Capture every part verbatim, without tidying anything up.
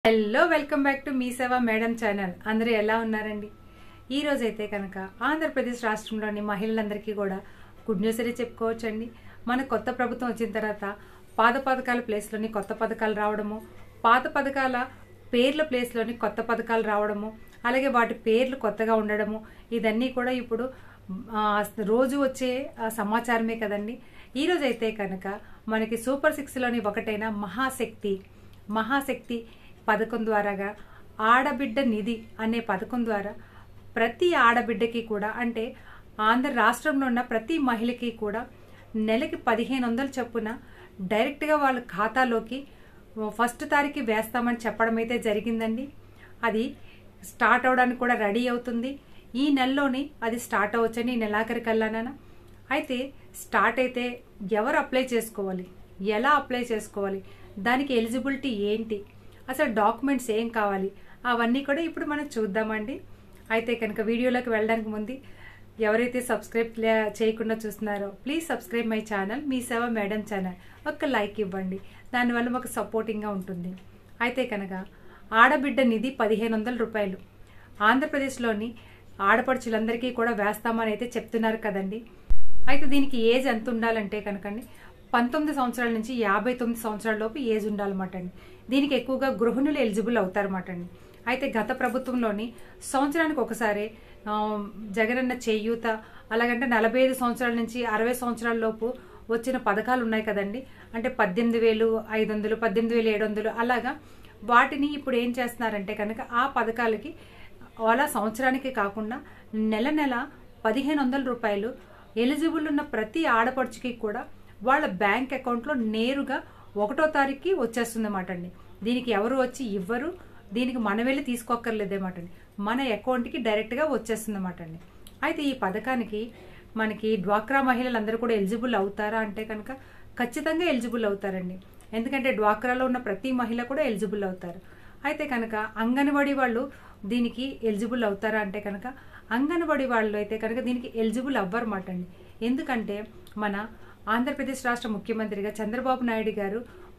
Hello welcome back to Mee Seva madam channel. అందరూ ఎలా ఉన్నారండి? ఈ రోజు అయితే కనుక ఆంధ్రప్రదేశ్ రాష్ట్రంలోని మహిళలందరికీ కూడా గుడ్ న్యూస్ అని చెప్పుకోవచ్చండి. మన కొత్త ప్రభుత్వం వచ్చిన తర్వాత పాత పథకాల ప్లేస్లోని కొత్త పథకాలు రావడము, పాత పథకాల పేర్ల ప్లేస్లోని కొత్త పథకాలు రావడము, అలాగే వాటి పేర్లు కొత్తగా ఉండడము, ఇదన్నీ కూడా ఇప్పుడు రోజు వచ్చే సమాచారమే కదండి. ఈరోజు అయితే కనుక మనకి సూపర్ సిక్స్లోని ఒకటైన మహాశక్తి మహాశక్తి పథకం ద్వారాగా ఆడబిడ్డ నిధి అనే పథకం ద్వారా ప్రతి ఆడబిడ్డకి కూడా, అంటే ఆంధ్ర రాష్ట్రంలో ఉన్న ప్రతి మహిళకి కూడా నెలకి పదిహేను వందలు చొప్పున డైరెక్ట్గా వాళ్ళ ఖాతాలోకి ఫస్ట్ తారీఖు వేస్తామని చెప్పడం అయితే జరిగిందండి. అది స్టార్ట్ అవడానికి కూడా రెడీ అవుతుంది. ఈ నెలలోని అది స్టార్ట్ అవ్వచ్చండి, ఈ నెలాఖరికల్లానా. అయితే స్టార్ట్ అయితే ఎవరు అప్లై చేసుకోవాలి, ఎలా అప్లై చేసుకోవాలి, దానికి ఎలిజిబిలిటీ ఏంటి, అసలు డాక్యుమెంట్స్ ఏం కావాలి, అవన్నీ కూడా ఇప్పుడు మనం చూద్దామండి. అయితే కనుక వీడియోలోకి వెళ్ళడానికి ముందు ఎవరైతే సబ్స్క్రైబ్ చేయకుండా చూస్తున్నారో please subscribe my channel Mee Seva madam channel. ఒక లైక్ ఇవ్వండి, దానివల్ల మాకు సపోర్టింగ్గా ఉంటుంది. అయితే కనుక ఆడబిడ్డ నిధి పదిహేను వందల రూపాయలు ఆంధ్రప్రదేశ్లోని ఆడపడుచులందరికీ కూడా వేస్తామని అయితే చెప్తున్నారు కదండి. అయితే దీనికి ఏజ్ ఎంత ఉండాలంటే కనుకండి పంతొమ్మిది సంవత్సరాల నుంచి యాభై తొమ్మిది సంవత్సరాల లోపు ఏజ్ ఉండాలన్నమాట అండి. దీనికి ఎక్కువగా గృహిణులు ఎలిజిబుల్ అవుతారన్నమాట అండి. అయితే గత ప్రభుత్వంలోని సంవత్సరానికి ఒకసారి జగనన్న చేయూత, అలాగంటే నలభై ఐదు సంవత్సరాల నుంచి అరవై సంవత్సరాల లోపు వచ్చిన పథకాలు ఉన్నాయి కదండి. అంటే పద్దెనిమిది వేలు ఐదు వందలు పద్దెనిమిది వేలు ఏడు వందలు అలాగా వాటిని ఇప్పుడు ఏం చేస్తున్నారంటే కనుక ఆ పథకాలకి అలా సంవత్సరానికి కాకుండా నెల నెల పదిహేను వందల రూపాయలు ఎలిజిబుల్ ఉన్న ప్రతి ఆడపడుచుకి కూడా వాళ్ళ బ్యాంక్ అకౌంట్లో నేరుగా ఒకటో తారీఖుకి వచ్చేస్తుంది అన్నమాట అండి. దీనికి ఎవరు వచ్చి ఇవ్వరు, దీనికి మనం వెళ్ళి తీసుకోక్కర్లేదన్నమాట అండి, మన అకౌంట్కి డైరెక్ట్గా వచ్చేస్తుంది అన్నమాట అండి. అయితే ఈ పథకానికి మనకి డ్వాక్రా మహిళలందరూ కూడా ఎలిజిబుల్ అవుతారా అంటే కనుక ఖచ్చితంగా ఎలిజిబుల్ అవుతారండి. ఎందుకంటే డ్వాక్రాలో ఉన్న ప్రతి మహిళ కూడా ఎలిజిబుల్ అవుతారు. అయితే కనుక అంగన్వాడీ వాళ్ళు దీనికి ఎలిజిబుల్ అవుతారా అంటే కనుక అంగన్వాడీ వాళ్ళు అయితే కనుక దీనికి ఎలిజిబుల్ అవ్వరన్నమాట అండి. ఎందుకంటే మన ఆంధ్రప్రదేశ్ రాష్ట్ర ముఖ్యమంత్రిగా చంద్రబాబు నాయుడు గారు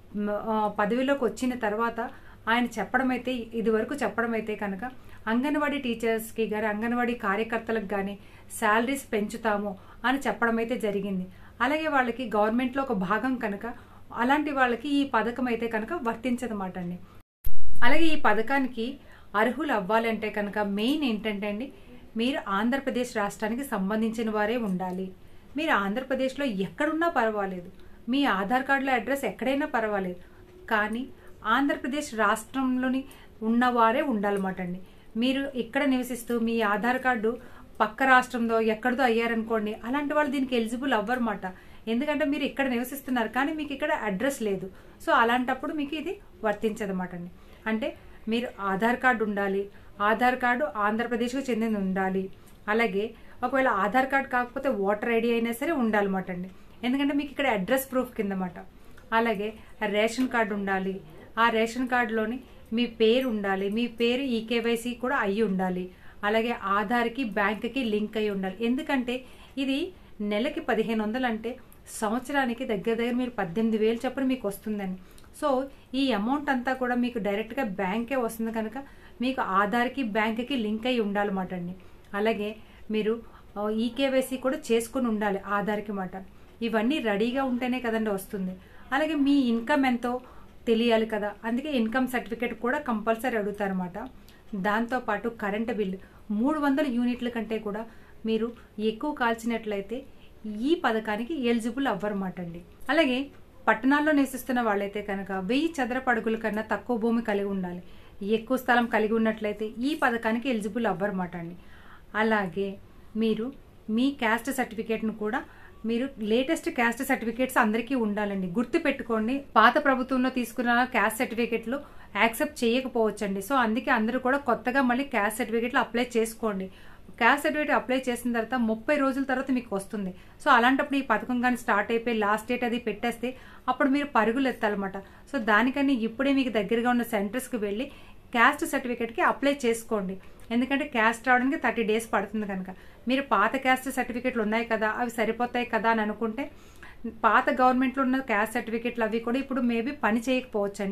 పదవిలోకి వచ్చిన తర్వాత ఆయన చెప్పడం అయితే ఇది వరకు చెప్పడం అయితే కనుక అంగన్వాడీ టీచర్స్కి కానీ అంగన్వాడీ కార్యకర్తలకు కానీ శాలరీస్ పెంచుతాము అని చెప్పడం అయితే జరిగింది. అలాగే వాళ్ళకి గవర్నమెంట్లో ఒక భాగం కనుక అలాంటి వాళ్ళకి ఈ పథకం అయితే కనుక వర్తించదన్నమాట అండి. అలాగే ఈ పథకానికి అర్హులు అవ్వాలంటే కనుక మెయిన్ ఏంటంటే అండి, మీరు ఆంధ్రప్రదేశ్ రాష్ట్రానికి సంబంధించిన వారే ఉండాలి. మీరు ఆంధ్రప్రదేశ్లో ఎక్కడున్నా పర్వాలేదు, మీ ఆధార్ కార్డులో అడ్రస్ ఎక్కడైనా పర్వాలేదు, కానీ ఆంధ్రప్రదేశ్ రాష్ట్రంలోని ఉన్నవారే ఉండాలన్నమాట అండి. మీరు ఇక్కడ నివసిస్తూ మీ ఆధార్ కార్డు పక్క రాష్ట్రంలో ఎక్కడిదో అయ్యారనుకోండి, అలాంటి వాళ్ళు దీనికి ఎలిజిబుల్ అవ్వరన్నమాట. ఎందుకంటే మీరు ఇక్కడ నివసిస్తున్నారు కానీ మీకు ఇక్కడ అడ్రస్ లేదు. సో అలాంటప్పుడు మీకు ఇది వర్తించదన్నమాట అండి. అంటే మీరు ఆధార్ కార్డు ఉండాలి, ఆధార్ కార్డు ఆంధ్రప్రదేశ్కు చెందిన ఉండాలి. అలాగే ఒకవేళ ఆధార్ కార్డు కాకపోతే ఓటర్ ఐడి అయినా సరే ఉండాలన్నమాట అండి, ఎందుకంటే మీకు ఇక్కడ అడ్రస్ ప్రూఫ్ కిందమాట. అలాగే రేషన్ కార్డు ఉండాలి, ఆ రేషన్ కార్డులోని మీ పేరు ఉండాలి, మీ పేరు ఈకేవైసీ కూడా అయ్యి ఉండాలి. అలాగే ఆధార్కి బ్యాంక్కి లింక్ అయ్యి ఉండాలి. ఎందుకంటే ఇది నెలకి పదిహేను వందలు అంటే సంవత్సరానికి దగ్గర దగ్గర మీరు పద్దెనిమిది వేలు చొప్పున మీకు వస్తుందని. సో ఈ అమౌంట్ అంతా కూడా మీకు డైరెక్ట్గా బ్యాంకే వస్తుంది కనుక మీకు ఆధార్కి బ్యాంక్కి లింక్ అయ్యి ఉండాలన్నమాట అండి. అలాగే మీరు ఈకేవైసీ కూడా చేసుకుని ఉండాలి ఆధార్కి మాట. ఇవన్నీ రెడీగా ఉంటేనే కదండి వస్తుంది. అలాగే మీ ఇన్కమ్ ఎంతో తెలియాలి కదా, అందుకే ఇన్కమ్ సర్టిఫికేట్ కూడా కంపల్సరీ అడుగుతారన్నమాట. దాంతోపాటు కరెంటు బిల్లు మూడు వందల యూనిట్ల కంటే కూడా మీరు ఎక్కువ కాల్చినట్లయితే ఈ పథకానికి ఎలిజిబుల్ అవ్వరన్నమాట అండి. అలాగే పట్టణాల్లో నివసిస్తున్న వాళ్ళైతే కనుక వెయ్యి చదరపు అడుగుల కన్నా తక్కువ భూమి కలిగి ఉండాలి. ఎక్కువ స్థలం కలిగి ఉన్నట్లయితే ఈ పథకానికి ఎలిజిబుల్ అవ్వరన్నమాట అండి. అలాగే మీరు మీ క్యాస్ట్ సర్టిఫికేట్ను కూడా మీరు లేటెస్ట్ క్యాస్ట్ సర్టిఫికేట్స్ అందరికీ ఉండాలండి. గుర్తు పెట్టుకోండి, పాత ప్రభుత్వంలో తీసుకున్న క్యాస్ట్ సర్టిఫికేట్లు యాక్సెప్ట్ చేయకపోవచ్చండి. సో అందుకే అందరూ కూడా కొత్తగా మళ్ళీ క్యాస్ట్ సర్టిఫికేట్లు అప్లై చేసుకోండి. క్యాస్ట్ సర్టిఫికేట్ అప్లై చేసిన తర్వాత ముప్పై రోజుల తర్వాత మీకు వస్తుంది. సో అలాంటప్పుడు ఈ పథకం కానీ స్టార్ట్ అయిపోయి లాస్ట్ డేట్ అది పెట్టేస్తే అప్పుడు మీరు పరుగులు ఎత్తాలన్నమాట. సో దానికని ఇప్పుడే మీకు దగ్గరగా ఉన్న సెంటర్స్కి వెళ్ళి క్యాస్ట్ సర్టిఫికేట్కి అప్లై చేసుకోండి. ఎందుకంటే క్యాస్ట్ రావడానికి థర్టీ డేస్ పడుతుంది కనుక. మీరు పాత క్యాస్ట్ సర్టిఫికేట్లు ఉన్నాయి కదా, అవి సరిపోతాయి కదా అని అనుకుంటే పాత గవర్నమెంట్లో ఉన్న క్యాస్ట్ సర్టిఫికేట్లు అవి కూడా ఇప్పుడు మేబీ పని చేయకపోవచ్చండి.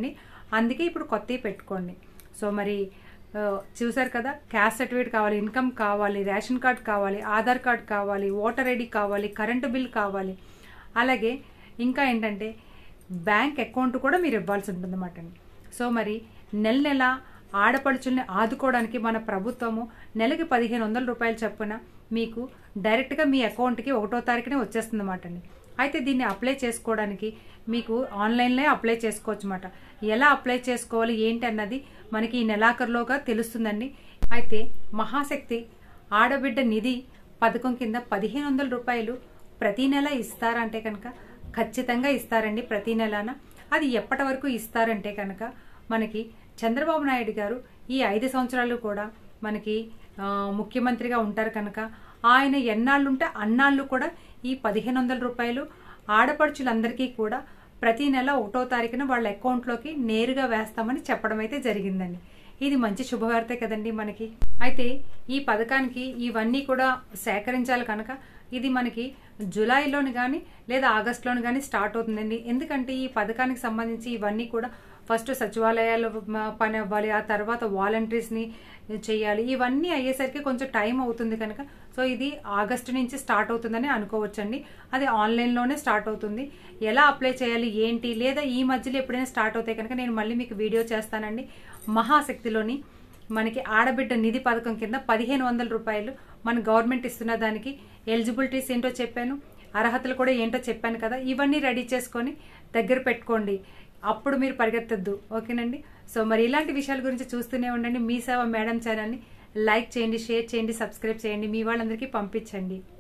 అందుకే ఇప్పుడు కొత్తవి పెట్టుకోండి. సో మరి చూసారు కదా, క్యాస్ట్ సర్టిఫికేట్ కావాలి, ఇన్కమ్ కావాలి, రేషన్ కార్డ్ కావాలి, ఆధార్ కార్డ్ కావాలి, ఓటర్ ఐడి కావాలి, కరెంటు బిల్ కావాలి, అలాగే ఇంకా ఏంటంటే బ్యాంక్ అకౌంట్ కూడా మీరు ఇవ్వాల్సి ఉంటుంది అన్నమాట అండి. సో మరి నెల నెల ఆడపడుచుల్ని ఆదుకోవడానికి మన ప్రభుత్వము నెలకి పదిహేను వందల రూపాయలు చొప్పున మీకు డైరెక్ట్గా మీ అకౌంట్కి ఒకటో తారీఖునే వచ్చేస్తుంది అన్నమాట అండి. అయితే దీన్ని అప్లై చేసుకోవడానికి మీకు ఆన్లైన్లో అప్లై చేసుకోవచ్చు అన్నమాట. ఎలా అప్లై చేసుకోవాలి ఏంటి అన్నది మనకి ఈ నెలాఖరులోగా తెలుస్తుందండి. అయితే మహాశక్తి ఆడబిడ్డ నిధి పథకం కింద పదిహేను వందల రూపాయలు ప్రతి నెల ఇస్తారంటే కనుక ఖచ్చితంగా ఇస్తారండి. ప్రతి నెలన అది ఎప్పటి వరకు ఇస్తారంటే కనుక మనకి చంద్రబాబు నాయుడు గారు ఈ ఐదు సంవత్సరాలు కూడా మనకి ముఖ్యమంత్రిగా ఉంటారు కనుక ఆయన ఎన్నాళ్ళు ఉంటే అన్నాళ్ళు కూడా ఈ పదిహేను వందల రూపాయలు ఆడపడుచులందరికీ కూడా ప్రతి నెల ఒకటో తారీఖున వాళ్ళ అకౌంట్లోకి నేరుగా వేస్తామని చెప్పడం అయితే జరిగిందండి. ఇది మంచి శుభవార్తే కదండి మనకి. అయితే ఈ పథకానికి ఇవన్నీ కూడా సేకరించాలి కనుక ఇది మనకి జూలైలోని కానీ లేదా ఆగస్టులోని కానీ స్టార్ట్ అవుతుందండి. ఎందుకంటే ఈ పథకానికి సంబంధించి ఇవన్నీ కూడా ఫస్ట్ సచివాలయాల్లో పని అవ్వాలి, ఆ తర్వాత వాలంటీర్స్ని చేయాలి, ఇవన్నీ అయ్యేసరికి కొంచెం టైం అవుతుంది కనుక సో ఇది ఆగస్టు నుంచి స్టార్ట్ అవుతుందని అనుకోవచ్చండి. అది ఆన్లైన్లోనే స్టార్ట్ అవుతుంది. ఎలా అప్లై చేయాలి ఏంటి, లేదా ఈ మధ్యలో ఎప్పుడైనా స్టార్ట్ అవుతాయి కనుక నేను మళ్ళీ మీకు వీడియో చేస్తానండి. మహాశక్తిలోని మనకి ఆడబిడ్డ నిధి పథకం కింద పదిహేను వందల రూపాయలు మన గవర్నమెంట్ ఇస్తున్న దానికి ఎలిజిబిలిటీస్ ఏంటో చెప్పాను, అర్హతలు కూడా ఏంటో చెప్పాను కదా. ఇవన్నీ రెడీ చేసుకొని దగ్గర పెట్టుకోండి, అప్పుడు మీరు పరిగెత్తద్దు. ఓకేనండి. సో మరి ఇలాంటి విషయాల గురించి చూస్తూనే ఉండండి. మీ సేవ మేడం ఛానల్ని లైక్ చేయండి, షేర్ చేయండి, సబ్స్క్రైబ్ చేయండి, మీ వాళ్ళందరికీ పంపించండి.